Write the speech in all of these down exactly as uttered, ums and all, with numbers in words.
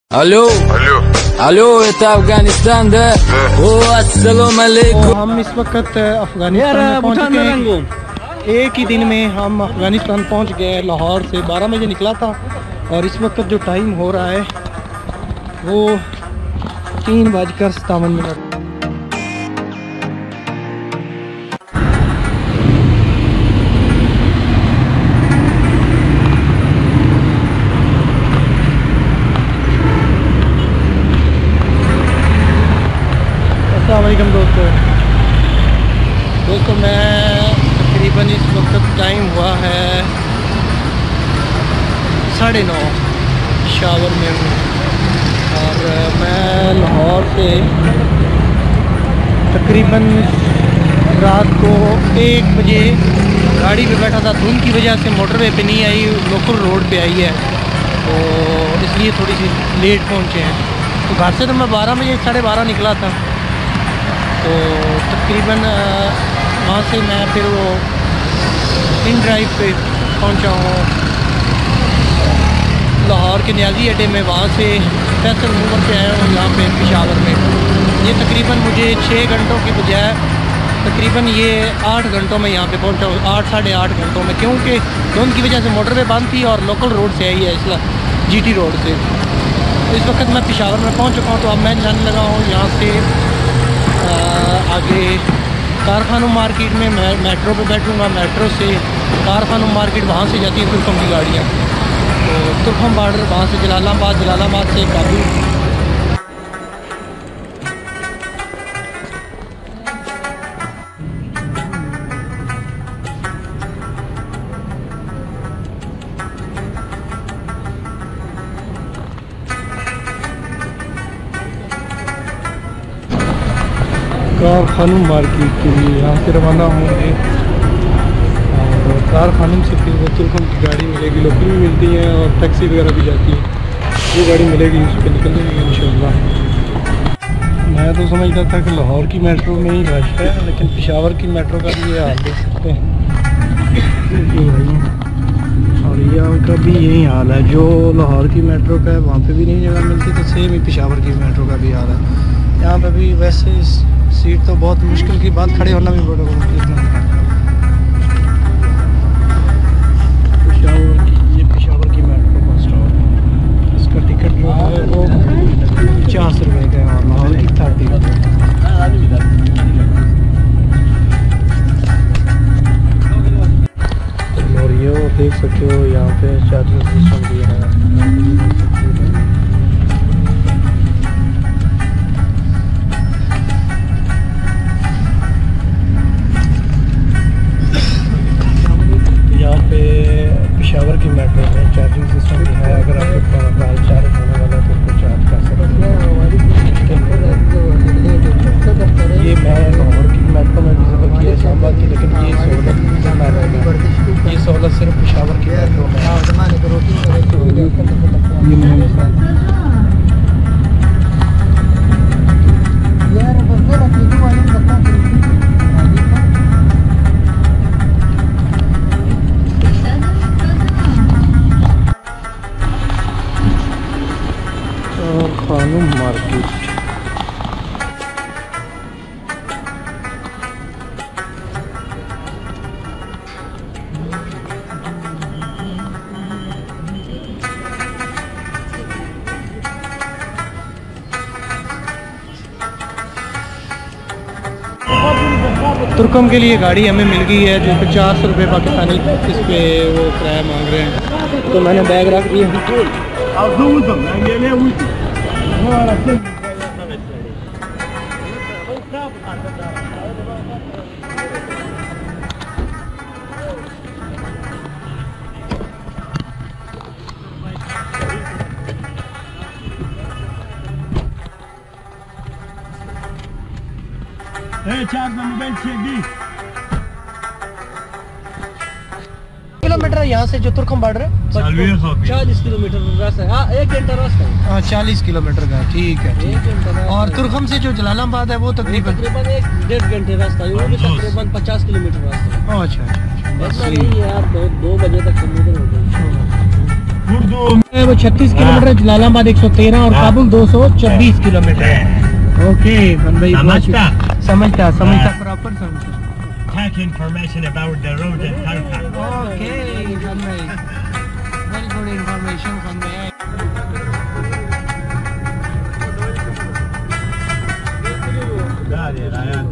Алло, Алло, алло, это Афганистан, да? О, अस्सलाम अलैकुम। हम इस वक्त अफगानिस्तान में पहुंच चुके हैं। एक ही दिन में हम अफगानिस्तान पहुंच गए। लाहौर से बारह बजे निकला था और इस वक्त जो टाइम हो रहा है वो तीन बजकर सतावन मिनट। अस्सलामुअलैकुम दोस्तों दोस्तों मैं तकरीबन इस वक्त टाइम हुआ है साढ़े नौ, शावर में हूँ और मैं लाहौर से तकरीबन रात को एक बजे गाड़ी पे बैठा था। धुंध की वजह से मोटरवे पे नहीं आई, लोकल रोड पे आई है, तो इसलिए थोड़ी सी लेट पहुँचे हैं। तो घर से तो मैं बारह बजे साढ़े बारह निकला था, तो तकरीबन वहाँ से मैं फिर वो इन ड्राइव पे पहुँचा हूँ लाहौर के न्याजी अड्डे में। वहाँ से फैसल मूवर पे आया हूँ यहाँ पे पेशावर में। ये तकरीबन मुझे छः घंटों की बजाय तकरीबन ये आठ घंटों में यहाँ पे पहुँचा हूँ, आठ साढ़े आठ घंटों में, क्योंकि धुंध की वजह से मोटरवे बंद थी और लोकल रोड से आई है, इसलिए जीटी रोड से। इस वक्त मैं पेशावर में पहुँच चुका हूँ। तो अब मैं जाने लगा हूँ यहाँ से आगे कारखानों मार्केट में। मैं मेट्रो पे बैठूँगा, मेट्रो से कारखानों मार्केट, वहाँ से जाती है तुर्कम की गाड़ियाँ। तो तुर्कम बॉर्डर, वहाँ से जलालाबाद, जलालाबाद से काबुल। कारखानों मार्केट के लिए यहाँ से रवाना होंगे और कारखानों से फिर वो तुर्कम की गाड़ी मिलेगी, लोकल भी मिलती हैं और टैक्सी वगैरह भी जाती है। ये गाड़ी मिलेगी, उस पर निकल जाएंगे इंशाल्लाह। मैं तो समझता था कि लाहौर की मेट्रो में ही रश है, लेकिन पेशावर की मेट्रो का भी ये हाल देख सकते हैं। और यहाँ का भी यही हाल है, जो लाहौर की मेट्रो का है वहाँ पे भी नहीं जगह मिलती, तो सेम ही पेशावर की मेट्रो का भी हाल है। यहाँ पे भी वैसे सीट तो बहुत मुश्किल की बात, खड़े होना भी बड़ा मुश्किल है। पेशावर की, ये पेशावर की मेट्रो का स्टॉप है। इसका टिकट जो है वो पचास रुपये का है और लाहौर की थर्टी और ये वो देख सकते हो यहाँ पे चार्जिंग सिस्टम भी है। पेशावर की मेट्रो में चार्जिंग सिस्टम भी है। अगर आपके गाल चार्ज होने वाला तो उसको चार्ज कर सकते हैं। ये मैं लाहौर की मेट्रो में भी सफर किया इस्लामाबाद की, लेकिन ये सहूलत ये सहूलत सिर्फ पेशावर की मेट्रो में है। कारखानों मार्केट तुर्कम के लिए गाड़ी हमें मिल गई है, जो पचास रुपये पाकिस्तानी इस पे वो किराया मांग रहे हैं। तो मैंने बैग रख दिया। किलोमीटर यहाँ से जो तुर्कम बॉर्डर है चालीस किलोमीटर रास्ता है। हाँ, एक घंटा रास्ता है। हाँ, चालीस किलोमीटर का, ठीक है, ठीक। और तुर्कम से जो जलालाबाद है वो तकरीबन तकरीबन एक डेढ़ घंटे रास्ता है, वो भी तकरीबन पचास किलोमीटर रास्ता है। अच्छा अच्छा, नहीं यार, दो दो बजे तक समुद्र हो गई। वो छत्तीस किलोमीटर, जलालाबाद एक सौ तेरह और काबुल दो सौ छब्बीस किलोमीटर है। ओके भाई, समझता समझता समझता प्रॉपर समझता। Take information about the road and Tarka. Okay, भाई, very good information from there. Dale, adelante.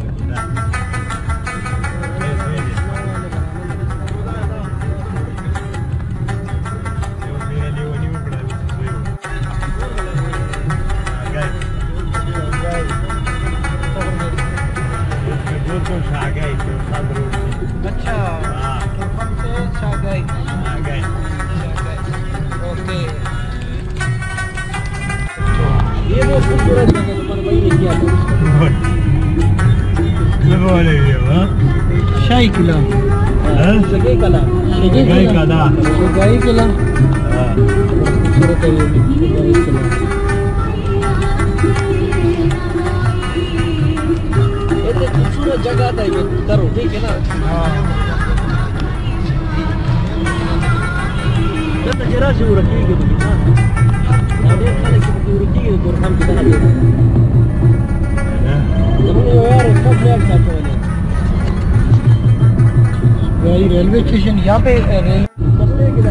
अच्छा, हमसे शागाई शागाई ओके। ये वो खूबसूरत जगह पर वही नहीं किया था। शाही किला, शगाई किला, शगाई किला, शगाई किला, खूबसूरत है ये शगाई किला। ऐसे खूबसूरत जगह था ये, करो ठीक है ना। हाँ, तो जरा से रखी है ना, अरे खाने की पूरी रखी है तो हम कितना दे हमने यार सब फ्लैट साथ वाले भाई। रेलवे स्टेशन यहाँ पे रेल बसने के लिए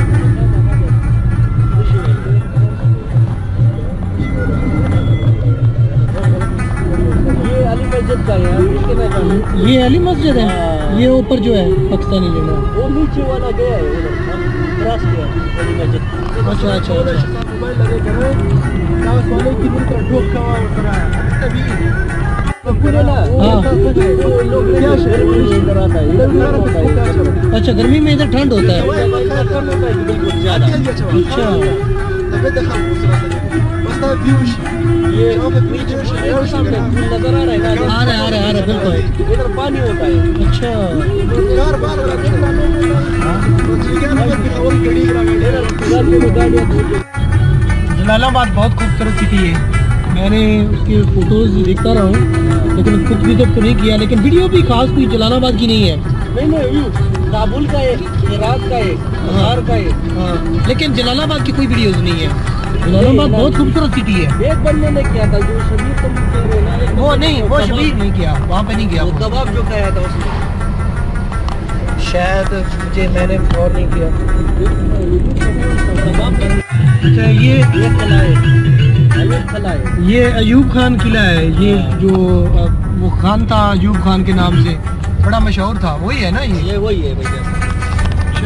का है, ये अली मस्जिद है। ये ऊपर जो है पाकिस्तानी झंडा, वो नीचे वाला गया है, क्रॉस किया अली मस्जिद। अच्छा अच्छा मोबाइल लगे घर में क्लास वाले की दिन का ठोक का उतरा है तभी पूरे ना। हां, लोग क्या शहर में इधर आता है, इधर होता है। अच्छा, गर्मी में इधर ठंड होता है, ठंड होता है बिल्कुल ज्यादा। अच्छा, तबे देखा बस व्यूज ये सामने नजर आ रहा है, आ रहा है आ रहा है बिल्कुल, इधर पानी होता है। अच्छा, चार बार जलालाबाद बहुत खूबसूरत सिटी है। मैंने उसकी फोटोज देखता रहा हूँ, लेकिन खुद विजिट तो नहीं किया। लेकिन वीडियो भी खास कोई जलालाबाद की नहीं है। नहीं नहीं, काबुल का है, इराक का है, बिहार का है। हाँ, लेकिन जलालाबाद की कोई वीडियोज नहीं है। जलालाबाद बहुत खूबसूरत सिटी है। एक बंदे ने किया था जो शबीर तुम कह रहे हो ना, वो नहीं, वो शबीर नहीं किया, वहाँ पे नहीं किया। वो कबाब जो खाया था उसने शायद, मुझे मैंने गौर नहीं किया। अच्छा, ये ये किला है, अयूब किला है, ये अयूब खान किला है। ये जो वो खान था अयूब खान के नाम से बड़ा मशहूर था, वही है ना? ये ये वही है भैया। अच्छा,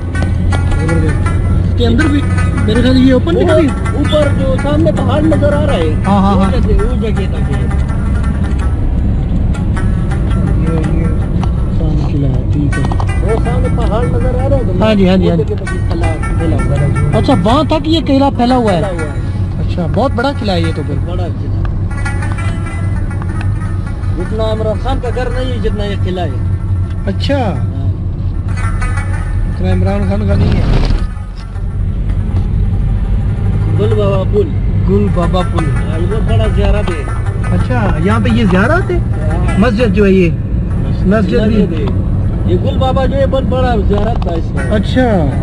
इसके अंदर भी मेरे ख्याल ये ओपन भी ऊपर जो सामने पहाड़ नजर आ रहा है। हाँ हाँ हाँ, वो जगह तक है। ये ये सामने किला है, ठीक है। वो सामने पहाड़ नजर आ रहा है। हाँ जी हाँ जी हाँ जी। अच्छा, वहाँ तक ये किला फैला हुआ है। अच्छा, बहुत बड़ा किला है ये तो। फिर बड़ा किला, जितना इमरान खान का घर नहीं है जितना ये किला है। अच्छा, इतना इमरान खान का नहीं है। गुल बाबा पुल, गुल बाबा पुल, ये बहुत बड़ा ज़ियारत है। अच्छा, यहाँ पे ये ज़ियारत है, मस्जिद जो है ये मस्जिद भी, ये गुल बाबा जो है बहुत बड़ा ज़ियारत था इसका। अच्छा,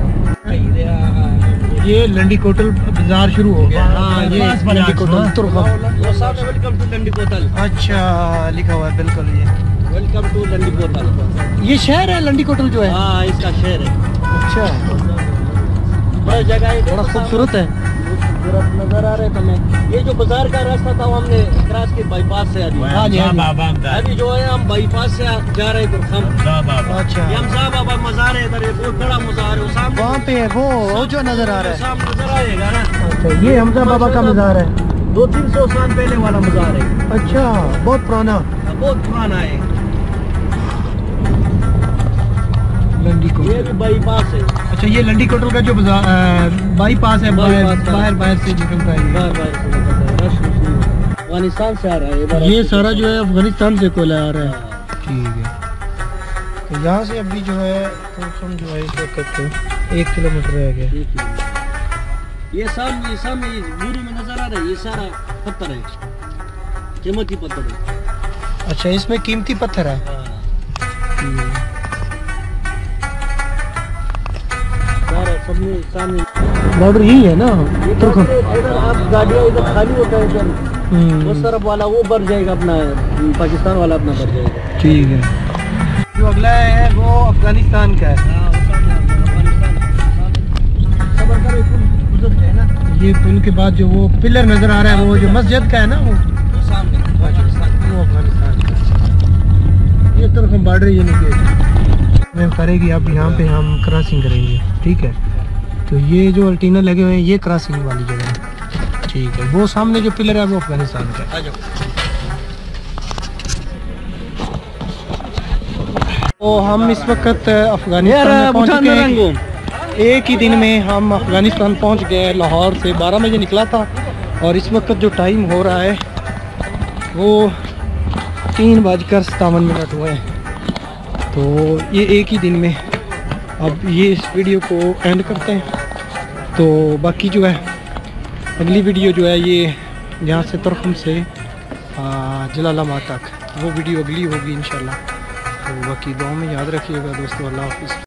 ये लंडी कोटल बाजार शुरू हो गया। हाँ, ये लंडी कोटल तुर्खा, वेलकम टू लंडी कोटल। अच्छा, लिखा हुआ है बिल्कुल, ये वेलकम टू लंडी कोटल। ये शहर है लंडी कोटल जो है? हाँ, इसका शहर है। अच्छा, बड़ा जगह है, बड़ा खूबसूरत है, खूबसूरत नजर आ रहे थे। मैं ये जो बाजार का रास्ता था वो हमने क्रॉस के बाईपास से अभी। हाँ जी, अभी जो है हम बाईपास से जा रहे थे हम। अच्छा, ये हमजा बाबा मजार है, इधर बहुत बड़ा मजार है, सामने वहाँ पे है, वो जो नजर आ रहा है, सामने नजर आएगा ना। अच्छा, ये हमजा बाबा का मजार है, दो तीन सौ साल पहले वाला मजार है। अच्छा, बहुत पुराना, बहुत पुराना है। लंडी कोटल, ये भी बाईपास है। अच्छा, ये लंडी कोटल का जो बाईपास है, बाहर बाहर बाहर से निकलता है, बाहर बाहर से निकलता है, अफगानिस्तान से आ रहा है ये सारा जो है, अफगानिस्तान से कोयला आ रहा है। ठीक है, तो यहाँ से अभी जो है तो हम जो है इस वक्त एक किलोमीटर रह गया। ये सामने ये सामने ये दूरी में नजर आ रहा है, ये सारा पत्थर है, कीमती पत्थर है। अच्छा, इसमें कीमती पत्थर है। सारा सामने सामने बॉर्डर यही है ना तुर्क। इधर आप गाड़ियाँ इधर खाली होता है इधर, वो तरफ वाला वो भर जाएगा अपना, पाकिस्तान वाला अपना भर जाएगा। ठीक है। जो अगला है वो अफगानिस्तान का है। ये पुल के बाद जो वो पिलर नजर आ रहा है वो जो मस्जिद का है ना, वो सामने वो अफगानिस्तान का। ये तुर्क बॉर्डर ये नहीं हमें करेगी। अब यहाँ पे हम क्रॉसिंग करेंगे, ठीक है। तो ये जो अल्टीना लगे हुए हैं ये क्रॉसिंग वाली जगह है, ठीक है। वो सामने जो पिलर है वो अफगानिस्तान का है। तो हम इस वक्त अफगानिस्तान में पहुंच चुके हैं। एक ही दिन में हम अफगानिस्तान पहुंच गए। लाहौर से बारह बजे निकला था और इस वक्त जो टाइम हो रहा है वो तीन बजकर सतावन मिनट हुए हैं। तो ये एक ही दिन में, अब ये इस वीडियो को एंड करते हैं। तो बाकी जो है अगली वीडियो जो है ये यहाँ से तुर्कम से जलालाबाद तक, वो वीडियो अगली होगी इंशाल्लाह। तो बाकी दुआ में याद रखिएगा दोस्तों। अल्लाह हाफिज़।